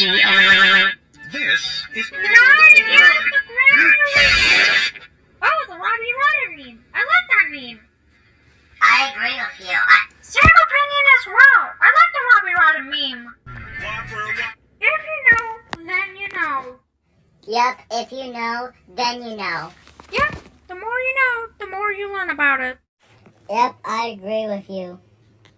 This is... Not again, the ground! Oh, the Robbie Rotter meme. I like that meme. I agree with you. Same opinion as well. I like the Robbie Rotter meme. If you know, then you know. Yep, if you know, then you know. Yep, the more you know, the more you learn about it. Yep, I agree with you.